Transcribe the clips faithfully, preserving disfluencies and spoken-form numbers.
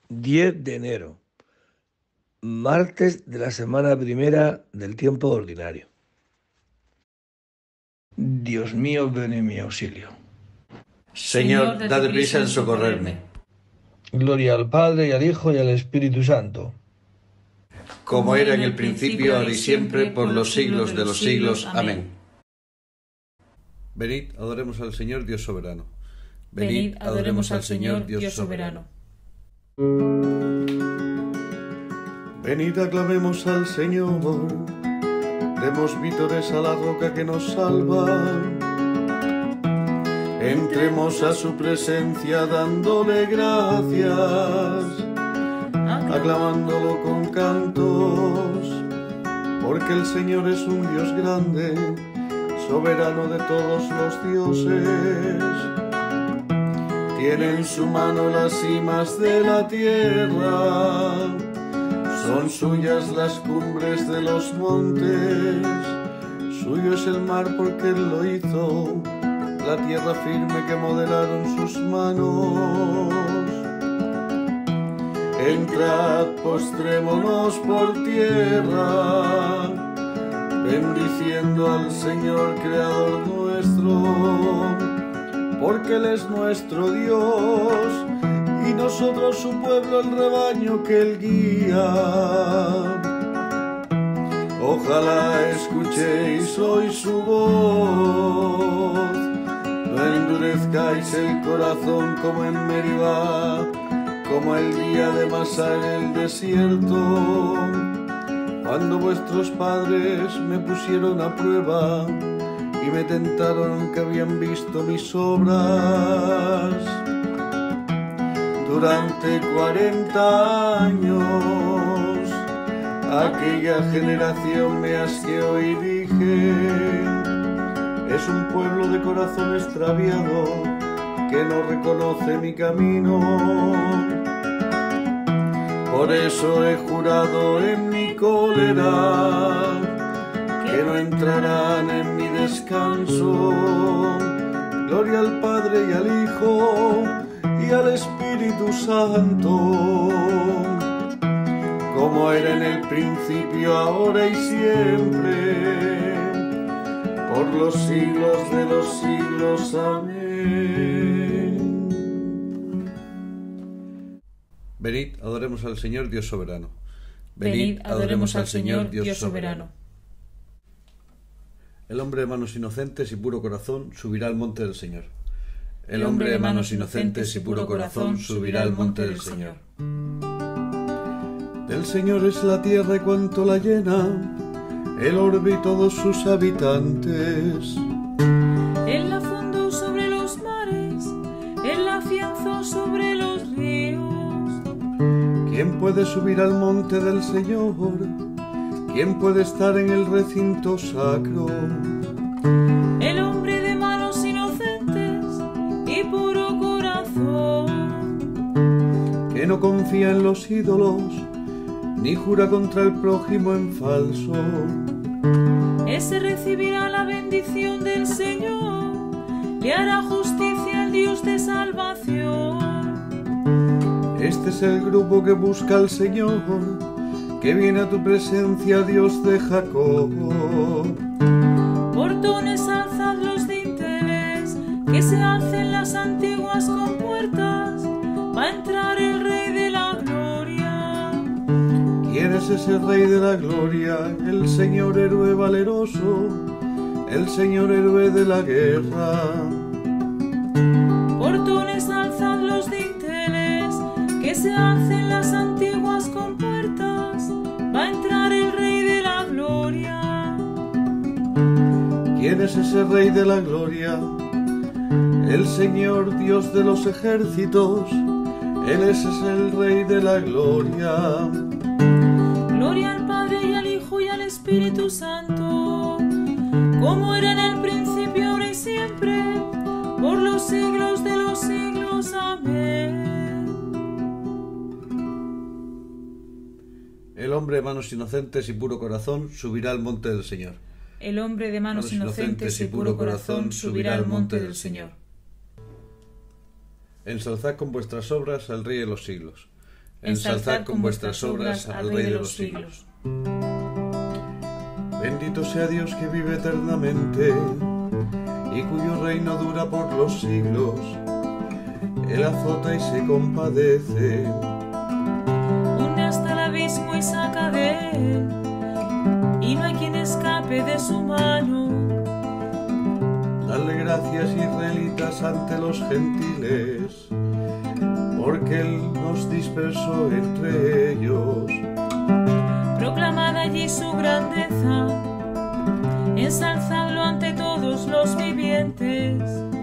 diez de enero, martes de la semana primera del tiempo ordinario. Dios mío, ven en mi auxilio. Señor, date prisa en socorrerme. Gloria al Padre, y al Hijo, y al Espíritu Santo. Como era en el principio, ahora y siempre, por los siglos de los siglos. Amén. Venid, adoremos al Señor Dios soberano. Venid, adoremos al Señor Dios soberano. Venid, aclamemos al Señor. Demos vítores a la roca que nos salva. Entremos a su presencia dándole gracias, aclamándolo con cantos, porque el Señor es un Dios grande, soberano de todos los dioses. Tiene en su mano las cimas de la tierra, son suyas las cumbres de los montes, suyo es el mar porque Él lo hizo, la tierra firme que modelaron sus manos. Entrad, postrémonos por tierra, bendiciendo al Señor Creador nuestro, porque Él es nuestro Dios, y nosotros su pueblo, el rebaño que Él guía. Ojalá escuchéis hoy su voz, no endurezcáis el corazón como en Meribá, como el día de Masá en el desierto, cuando vuestros padres me pusieron a prueba y me tentaron aunque habían visto mis obras. Durante cuarenta años aquella generación me asqueó y dije: es un pueblo de corazón extraviado que no reconoce mi camino. Por eso he jurado en mi cólera que no entrarán en mi descanso. Gloria al Padre y al Hijo y al Espíritu Santo, como era en el principio, ahora y siempre, por los siglos de los siglos. Amén. Venid, adoremos al Señor Dios soberano. Venid, adoremos al Señor Dios soberano. El hombre de manos inocentes y puro corazón subirá al monte del Señor. El hombre de manos inocentes y puro corazón subirá al monte del Señor. Del Señor es la tierra y cuanto la llena, el orbe y todos sus habitantes. Él la fundó sobre los mares, Él la afianzó sobre los ríos. ¿Quién puede subir al monte del Señor? ¿Quién puede estar en el recinto sacro? El hombre de manos inocentes y puro corazón, que no confía en los ídolos, ni jura contra el prójimo en falso. ese recibirá la bendición del Señor, le hará justicia el Dios de salvación. Este es el grupo que busca al Señor, que viene a tu presencia, Dios de Jacob. Portones, alzad los dinteles, que se alcen las antiguas compuertas, va a entrar el Rey de la Gloria. ¿Quién es ese Rey de la Gloria? El Señor héroe valeroso, el Señor héroe de la guerra. Portones, alzad los dinteles, que se alcen las antiguas compuertas, va a entrar el Rey de la Gloria. ¿Quién es ese Rey de la Gloria? El Señor Dios de los ejércitos, Él es el Rey de la Gloria. Gloria al Padre y al Hijo y al Espíritu Santo, como era en el principio, ahora y siempre, por los siglos de los siglos. Amén. El hombre de manos inocentes y puro corazón subirá al monte del Señor. El hombre de manos inocentes y puro corazón subirá al monte del Señor. Ensalzad con vuestras obras al Rey de los siglos. ensalzad con vuestras obras al Rey de los siglos. Bendito sea Dios que vive eternamente y cuyo reino dura por los siglos. Él azota y se compadece, hunde hasta el abismo y saca de él, y no hay quien escape de su mano. Dale gracias, israelitas, ante los gentiles, porque Él nos dispersó entre ellos. Proclamad allí su grandeza, ensalzadlo ante todos los vivientes.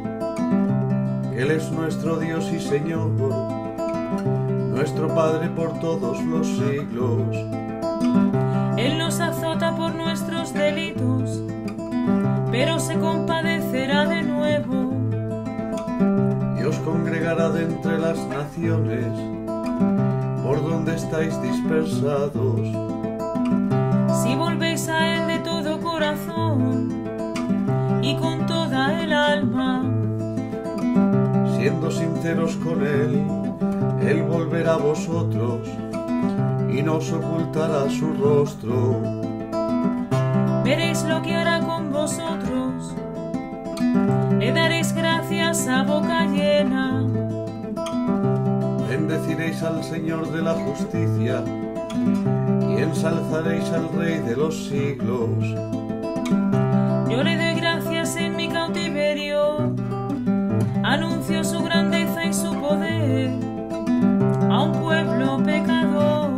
Él es nuestro Dios y Señor, nuestro Padre por todos los siglos. Él nos azota por nuestros delitos, pero se compadecerá de nuevo. Y os congregará de entre las naciones, por donde estáis dispersados. Si volvéis a Él de todo corazón y con toda el alma, siendo sinceros con Él, Él volverá a vosotros y no os ocultará su rostro. Veréis lo que hará con vosotros, le daréis gracias a boca llena. Bendeciréis al Señor de la justicia y ensalzaréis al Rey de los siglos. Yo le doy gracias en mi cautiverio, anuncio su grandeza y su poder a un pueblo pecador.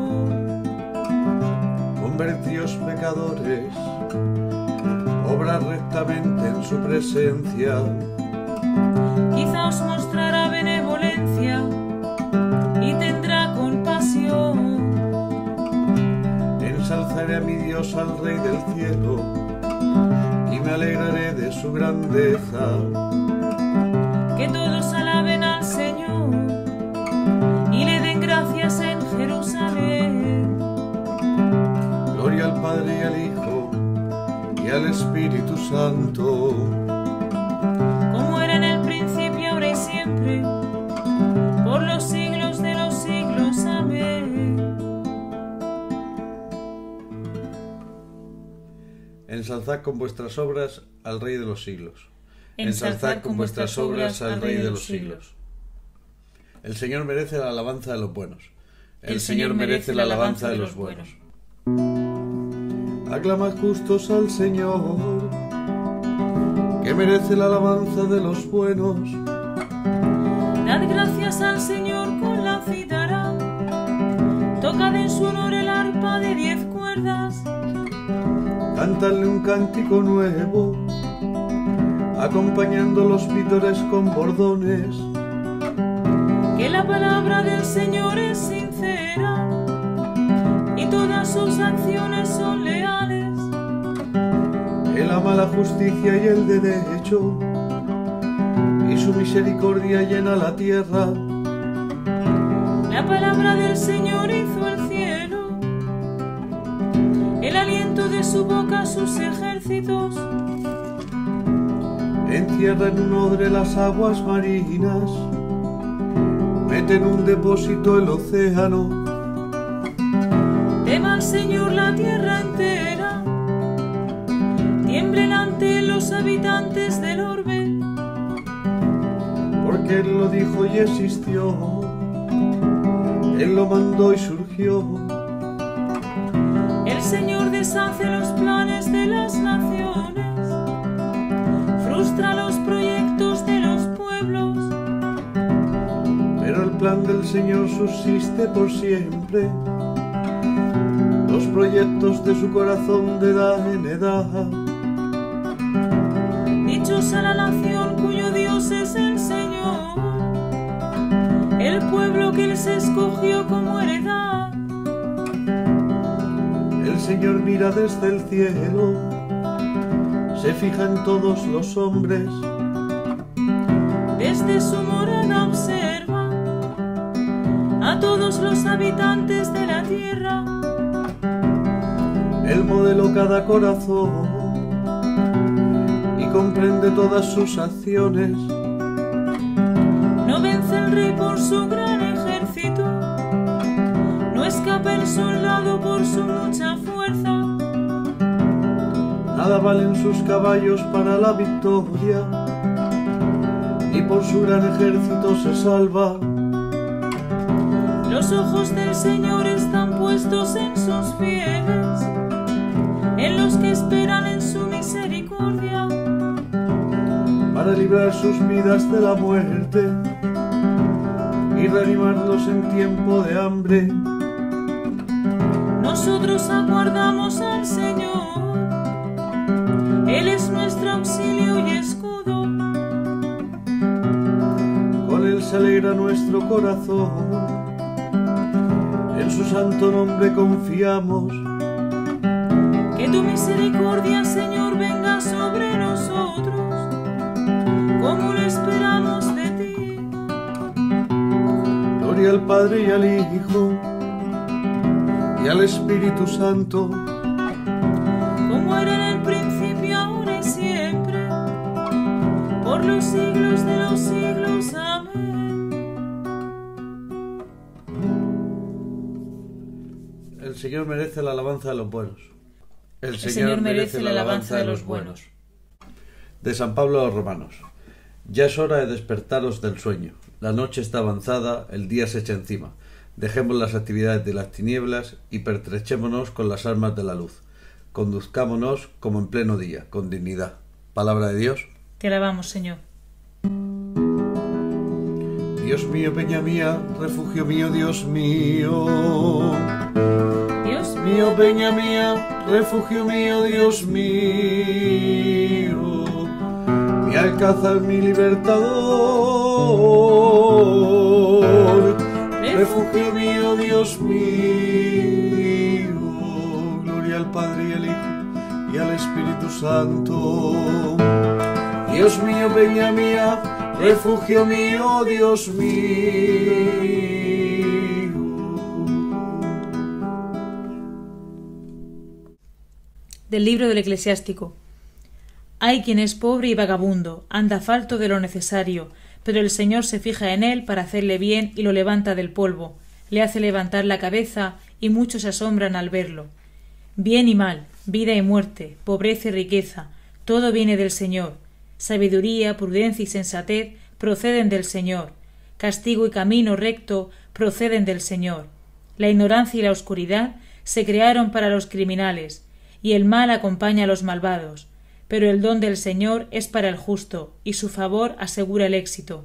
Convertíos pecadores, obrad rectamente en su presencia. Quizá os mostrará benevolencia y tendrá compasión. Ensalzaré a mi Dios, al Rey del cielo, y me alegraré de su grandeza. Que todos alaben al Señor y le den gracias en Jerusalén. Gloria al Padre y al Hijo y al Espíritu Santo, Como era en el principio, ahora y siempre, por los siglos de los siglos. Amén. ensalzad con vuestras obras al Rey de los siglos. Ensalzad con vuestras obras al Rey de los siglos. El Señor merece la alabanza de los buenos. El Señor merece la alabanza de los buenos. Aclamad justos al Señor, que merece la alabanza de los buenos. Dad gracias al Señor con la cítara, tocad en su honor el arpa de diez cuerdas. Cántale un cántico nuevo, acompañando los vítores con bordones. Que la palabra del Señor es sincera y todas sus acciones son leales. Él ama la justicia y el derecho, y su misericordia llena la tierra. La palabra del Señor hizo el cielo, el aliento de su boca sus ejércitos. Encierra en un odre las aguas marinas, mete en un depósito el océano. Tema al Señor la tierra entera, tiemblen ante los habitantes del orbe. Porque Él lo dijo y existió, Él lo mandó y surgió. El Señor deshace los planes de las naciones, frustra los proyectos de los pueblos. Pero el plan del Señor subsiste por siempre, los proyectos de su corazón de edad en edad. Dichosa la nación cuyo Dios es el Señor, el pueblo que Él se escogió como heredad. El Señor mira desde el cielo, se fija en todos los hombres. Desde su morada observa a todos los habitantes de la tierra. Él modeló cada corazón y comprende todas sus acciones. No vence el rey por su gran ejército, escapa el soldado por su mucha fuerza. Nada valen sus caballos para la victoria, ni por su gran ejército se salva. Los ojos del Señor están puestos en sus fieles, en los que esperan en su misericordia, para librar sus vidas de la muerte y reanimarlos en tiempo de hambre. Nosotros aguardamos al Señor, Él es nuestro auxilio y escudo. Con Él se alegra nuestro corazón, en su santo nombre confiamos. Que tu misericordia, Señor, venga sobre nosotros, como lo esperamos de ti. Gloria al Padre y al Hijo y al Espíritu Santo, como era en el principio, ahora y siempre, por los siglos de los siglos. Amén. El Señor merece la alabanza de los buenos. El El Señor merece la alabanza de los buenos. De San Pablo a los Romanos. Ya es hora de despertaros del sueño. La noche está avanzada, el día se echa encima. Dejemos las actividades de las tinieblas y pertrechémonos con las armas de la luz. Conduzcámonos como en pleno día, con dignidad. Palabra de Dios. Te alabamos, Señor. Dios mío, peña mía, refugio mío, Dios mío. Dios Mío, peña mía, refugio mío, Dios mío. Mi alcázar, mi libertador. Refugio mío, Dios mío. Gloria al Padre y al Hijo y al Espíritu Santo. Dios mío, peña mía, refugio mío, Dios mío. Del libro del Eclesiástico. Hay quien es pobre y vagabundo, anda falto de lo necesario, pero el Señor se fija en él para hacerle bien y lo levanta del polvo, le hace levantar la cabeza y muchos se asombran al verlo. Bien y mal, vida y muerte, pobreza y riqueza, todo viene del Señor. Sabiduría, prudencia y sensatez proceden del Señor. Castigo y camino recto proceden del Señor. La ignorancia y la oscuridad se crearon para los criminales, y el mal acompaña a los malvados, pero el don del Señor es para el justo, y su favor asegura el éxito.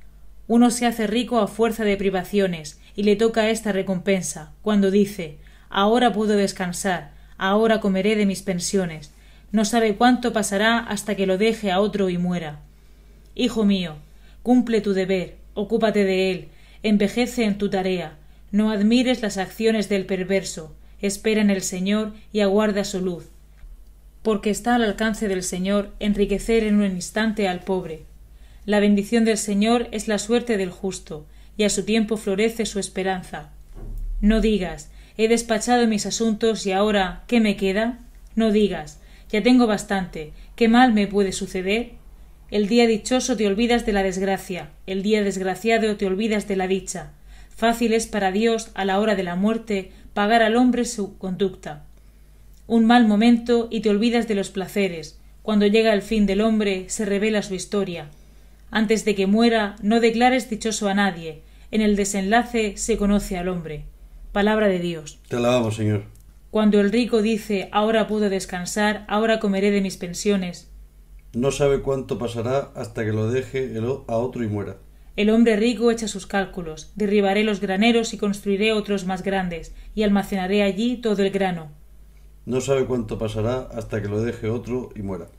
Uno se hace rico a fuerza de privaciones, y le toca esta recompensa, cuando dice: ahora puedo descansar, ahora comeré de mis pensiones. No sabe cuánto pasará hasta que lo deje a otro y muera. Hijo mío, cumple tu deber, ocúpate de él, envejece en tu tarea, no admires las acciones del perverso, espera en el Señor y aguarda su luz, porque está al alcance del Señor enriquecer en un instante al pobre. La bendición del Señor es la suerte del justo, y a su tiempo florece su esperanza. No digas: he despachado mis asuntos y ahora, ¿qué me queda? No digas: ya tengo bastante, ¿qué mal me puede suceder? El día dichoso te olvidas de la desgracia, el día desgraciado te olvidas de la dicha. Fácil es para Dios, a la hora de la muerte, pagar al hombre su conducta. Un mal momento y te olvidas de los placeres. Cuando llega el fin del hombre, se revela su historia. Antes de que muera, no declares dichoso a nadie. En el desenlace se conoce al hombre. Palabra de Dios. Te alabamos, Señor. Cuando el rico dice: ahora puedo descansar, ahora comeré de mis pensiones, no sabe cuánto pasará hasta que lo deje a otro y muera. El hombre rico echa sus cálculos: derribaré los graneros y construiré otros más grandes, y almacenaré allí todo el grano. No sabe cuánto pasará hasta que lo deje otro y muera.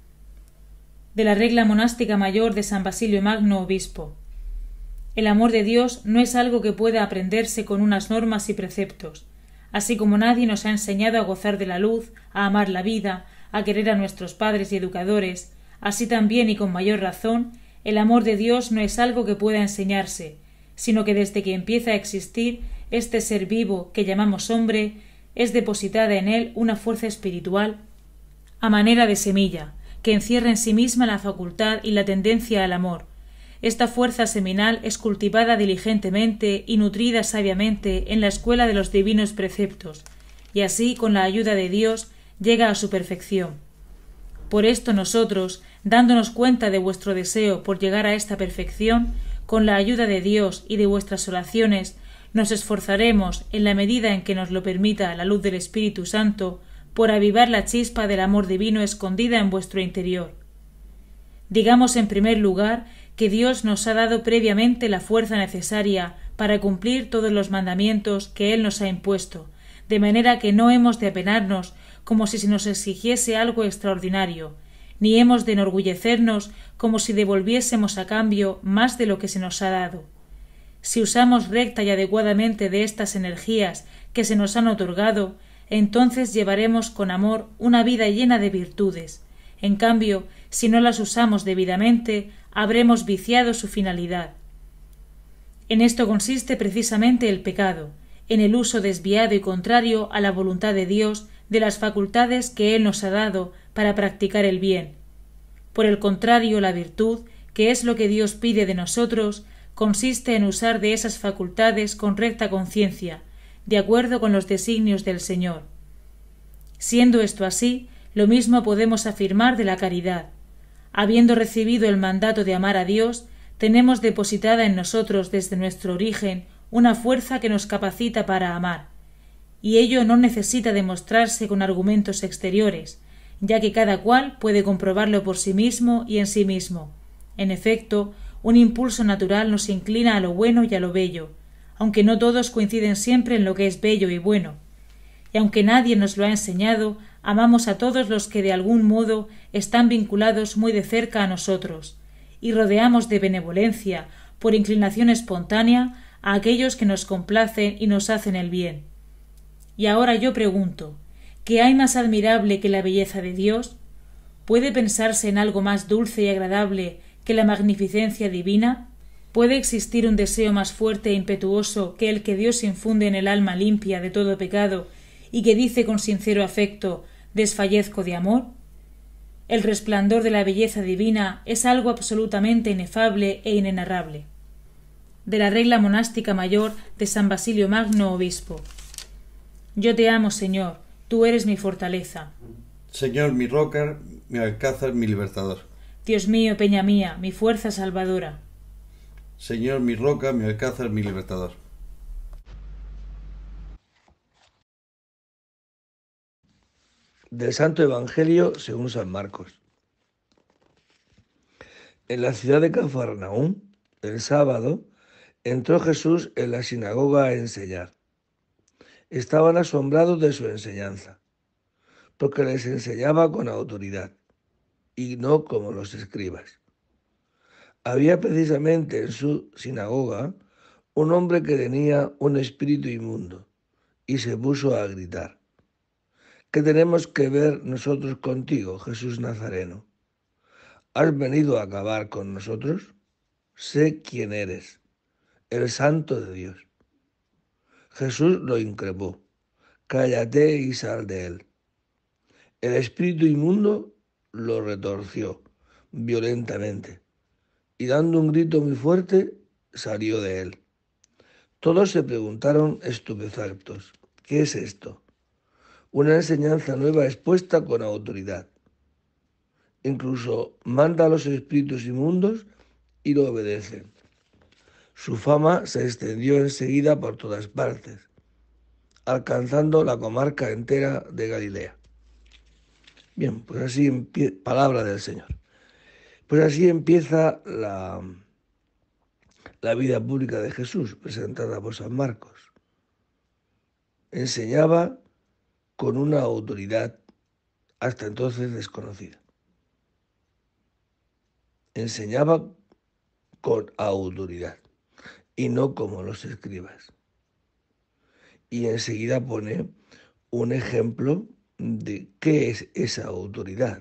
De la regla monástica mayor de San Basilio Magno, obispo. El amor de Dios no es algo que pueda aprenderse con unas normas y preceptos. Así como nadie nos ha enseñado a gozar de la luz, a amar la vida, a querer a nuestros padres y educadores, así también y con mayor razón, el amor de Dios no es algo que pueda enseñarse, sino que desde que empieza a existir este ser vivo que llamamos hombre, es depositada en él una fuerza espiritual a manera de semilla, que encierra en sí misma la facultad y la tendencia al amor. Esta fuerza seminal es cultivada diligentemente y nutrida sabiamente en la escuela de los divinos preceptos, y así, con la ayuda de Dios, llega a su perfección. Por esto nosotros, dándonos cuenta de vuestro deseo por llegar a esta perfección, con la ayuda de Dios y de vuestras oraciones, nos esforzaremos, en la medida en que nos lo permita la luz del Espíritu Santo, por avivar la chispa del amor divino escondida en vuestro interior. Digamos en primer lugar que Dios nos ha dado previamente la fuerza necesaria para cumplir todos los mandamientos que Él nos ha impuesto, de manera que no hemos de apenarnos como si se nos exigiese algo extraordinario, ni hemos de enorgullecernos como si devolviésemos a cambio más de lo que se nos ha dado. Si usamos recta y adecuadamente de estas energías que se nos han otorgado, entonces llevaremos con amor una vida llena de virtudes. En cambio, si no las usamos debidamente, habremos viciado su finalidad. En esto consiste precisamente el pecado, en el uso desviado y contrario a la voluntad de Dios de las facultades que Él nos ha dado para practicar el bien. Por el contrario, la virtud, que es lo que Dios pide de nosotros, consiste en usar de esas facultades con recta conciencia, de acuerdo con los designios del Señor. Siendo esto así, lo mismo podemos afirmar de la caridad. Habiendo recibido el mandato de amar a Dios, tenemos depositada en nosotros desde nuestro origen una fuerza que nos capacita para amar, y ello no necesita demostrarse con argumentos exteriores, ya que cada cual puede comprobarlo por sí mismo y en sí mismo. En efecto, un impulso natural nos inclina a lo bueno y a lo bello, aunque no todos coinciden siempre en lo que es bello y bueno. Y aunque nadie nos lo ha enseñado, amamos a todos los que de algún modo están vinculados muy de cerca a nosotros, y rodeamos de benevolencia, por inclinación espontánea, a aquellos que nos complacen y nos hacen el bien. Y ahora yo pregunto, ¿qué hay más admirable que la belleza de Dios? ¿Puede pensarse en algo más dulce y agradable que la magnificencia divina? ¿Puede existir un deseo más fuerte e impetuoso que el que Dios infunde en el alma limpia de todo pecado y que dice con sincero afecto «desfallezco de amor»? El resplandor de la belleza divina es algo absolutamente inefable e inenarrable. De la regla monástica mayor de San Basilio Magno, obispo. Yo te amo, Señor, tú eres mi fortaleza. Señor, mi roca, mi alcázar, mi libertador. Dios mío, peña mía, mi fuerza salvadora. Señor, mi roca, mi alcázar, mi libertador. Del Santo Evangelio según San Marcos. En la ciudad de Cafarnaúm, el sábado, entró Jesús en la sinagoga a enseñar. Estaban asombrados de su enseñanza, porque les enseñaba con autoridad, y no como los escribas. Había precisamente en su sinagoga un hombre que tenía un espíritu inmundo, y se puso a gritar: ¿Qué tenemos que ver nosotros contigo, Jesús Nazareno? ¿Has venido a acabar con nosotros? Sé quién eres, el Santo de Dios. Jesús lo increpó: cállate y sal de él. El espíritu inmundo lo retorció violentamente, y dando un grito muy fuerte, salió de él. Todos se preguntaron estupefactos: ¿qué es esto? Una enseñanza nueva expuesta con autoridad. Incluso manda a los espíritus inmundos y lo obedecen. Su fama se extendió enseguida por todas partes, alcanzando la comarca entera de Galilea. Bien, pues así empieza, palabra del Señor. Pues así empieza la, la vida pública de Jesús, presentada por San Marcos. Enseñaba con una autoridad hasta entonces desconocida. Enseñaba con autoridad y no como los escribas. Y enseguida pone un ejemplo de qué es esa autoridad.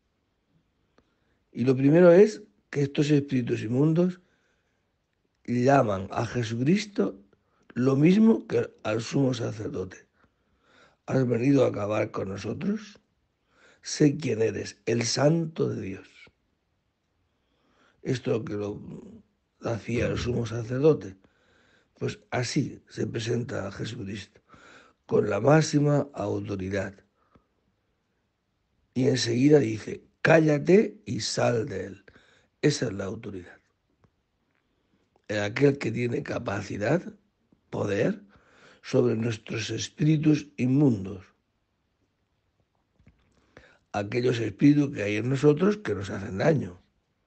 Y lo primero es que estos espíritus inmundos llaman a Jesucristo lo mismo que al sumo sacerdote. ¿Has venido a acabar con nosotros? Sé quién eres, el Santo de Dios. Esto que lo hacía el sumo sacerdote. Pues así se presenta a Jesucristo, con la máxima autoridad. Y enseguida dice, cállate y sal de él. Esa es la autoridad. Aquel que tiene capacidad, poder, sobre nuestros espíritus inmundos. Aquellos espíritus que hay en nosotros que nos hacen daño.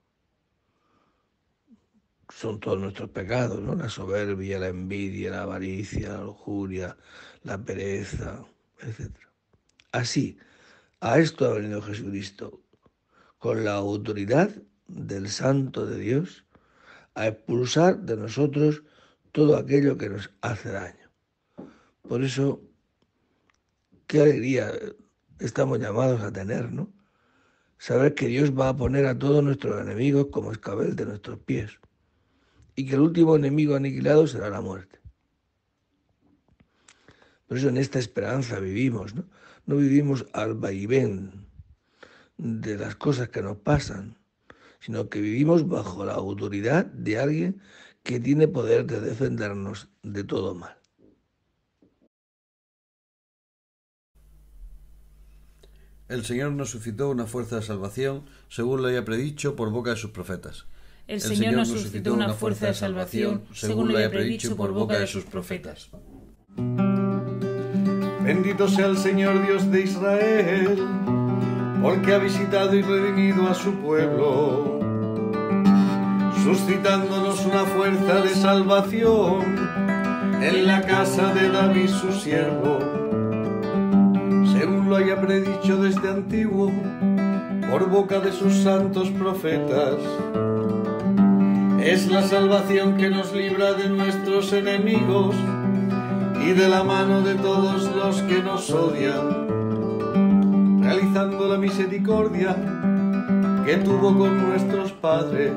Son todos nuestros pecados, ¿no? La soberbia, la envidia, la avaricia, la lujuria, la pereza, etcétera. Así, a esto ha venido Jesucristo, con la autoridad del Santo de Dios, a expulsar de nosotros todo aquello que nos hace daño. Por eso, qué alegría estamos llamados a tener, ¿no? Saber que Dios va a poner a todos nuestros enemigos como escabel de nuestros pies y que el último enemigo aniquilado será la muerte. Por eso en esta esperanza vivimos, ¿no? No vivimos al vaivén de las cosas que nos pasan, sino que vivimos bajo la autoridad de alguien que tiene poder de defendernos de todo mal. El Señor nos suscitó una fuerza de salvación, según lo haya predicho por boca de sus profetas. El Señor nos suscitó una fuerza de salvación, según lo haya predicho por boca de sus profetas. Bendito sea el Señor Dios de Israel, porque ha visitado y redimido a su pueblo, suscitándonos una fuerza de salvación en la casa de David su siervo, según lo haya predicho desde antiguo por boca de sus santos profetas. Es la salvación que nos libra de nuestros enemigos y de la mano de todos los que nos odian, realizando la misericordia que tuvo con nuestros padres,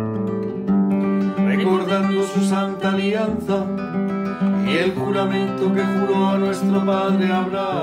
recordando su santa alianza y el juramento que juró a nuestro padre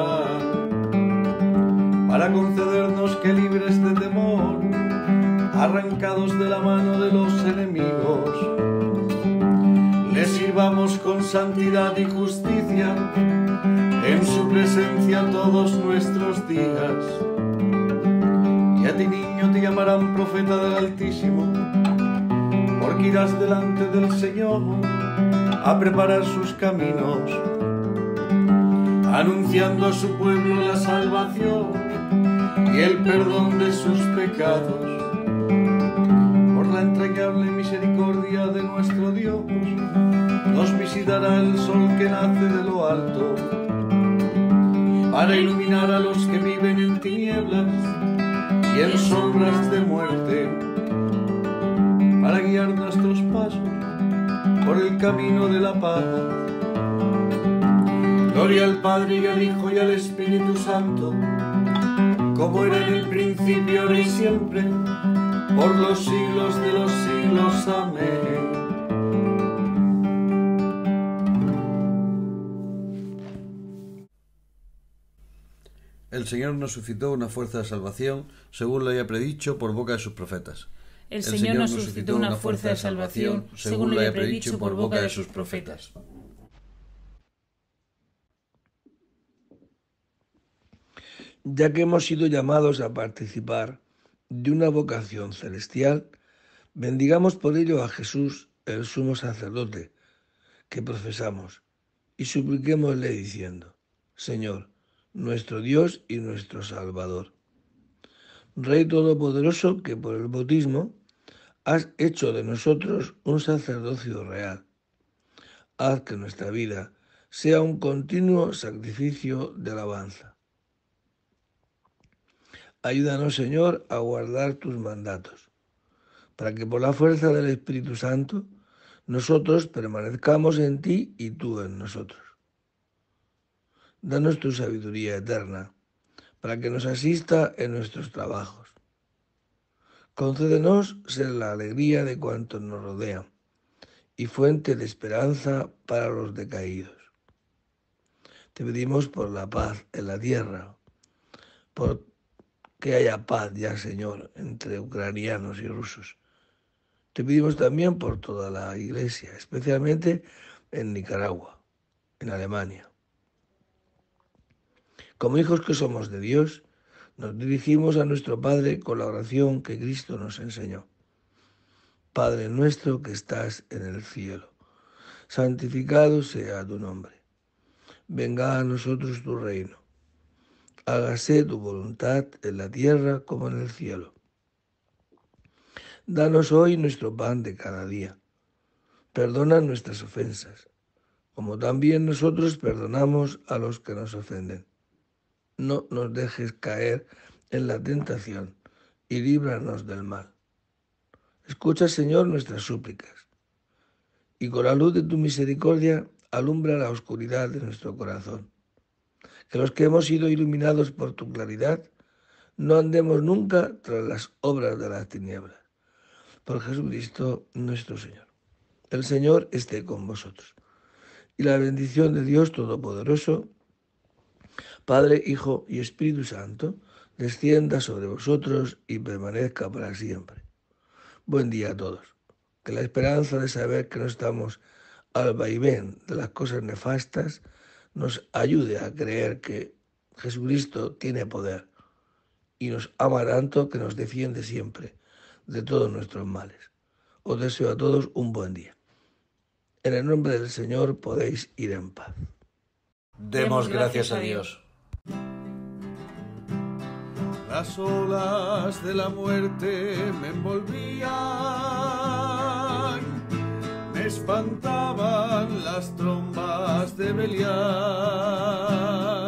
Abraham, para concedernos que libres de temor, arrancados de la mano de los enemigos, le sirvamos con santidad y justicia en su presencia todos nuestros días. Y a ti, niño, te llamarán profeta del Altísimo, porque irás delante del Señor a preparar sus caminos, anunciando a su pueblo la salvación y el perdón de sus pecados. Por la entrañable misericordia de nuestro Dios, nos visitará el sol que nace de lo alto, para iluminar a los que viven en tinieblas y en sombras de muerte, para guiar nuestros pasos por el camino de la paz. Gloria al Padre y al Hijo y al Espíritu Santo, como era en el principio, ahora y siempre, por los siglos de los siglos. Amén. El Señor nos suscitó una fuerza de salvación, según lo haya predicho por boca de sus profetas. El Señor nos suscitó una fuerza de salvación, según lo haya predicho por boca de sus profetas. Ya que hemos sido llamados a participar de una vocación celestial, bendigamos por ello a Jesús, el sumo sacerdote, que profesamos, y supliquémosle diciendo: Señor, nuestro Dios y nuestro Salvador, Rey Todopoderoso, que por el bautismo has hecho de nosotros un sacerdocio real, haz que nuestra vida sea un continuo sacrificio de alabanza. Ayúdanos, Señor, a guardar tus mandatos, para que por la fuerza del Espíritu Santo nosotros permanezcamos en ti y tú en nosotros. Danos tu sabiduría eterna, para que nos asista en nuestros trabajos. Concédenos ser la alegría de cuantos nos rodean y fuente de esperanza para los decaídos. Te pedimos por la paz en la tierra, por que haya paz ya, Señor, entre ucranianos y rusos. Te pedimos también por toda la Iglesia, especialmente en Nicaragua, en Alemania. Como hijos que somos de Dios, nos dirigimos a nuestro Padre con la oración que Cristo nos enseñó. Padre nuestro que estás en el cielo, santificado sea tu nombre. Venga a nosotros tu reino. Hágase tu voluntad en la tierra como en el cielo. Danos hoy nuestro pan de cada día. Perdona nuestras ofensas, como también nosotros perdonamos a los que nos ofenden. No nos dejes caer en la tentación y líbranos del mal. Escucha, Señor, nuestras súplicas, y con la luz de tu misericordia alumbra la oscuridad de nuestro corazón. Que los que hemos sido iluminados por tu claridad no andemos nunca tras las obras de las tinieblas. Por Jesucristo nuestro Señor. El Señor esté con vosotros. Y la bendición de Dios Todopoderoso, Padre, Hijo y Espíritu Santo, descienda sobre vosotros y permanezca para siempre. Buen día a todos. Que la esperanza de saber que no estamos al vaivén de las cosas nefastas nos ayude a creer que Jesucristo tiene poder y nos ama tanto que nos defiende siempre de todos nuestros males. Os deseo a todos un buen día. En el nombre del Señor podéis ir en paz. Demos gracias a Dios. Las olas de la muerte me envolvían, me espantaban las trombas de Belial.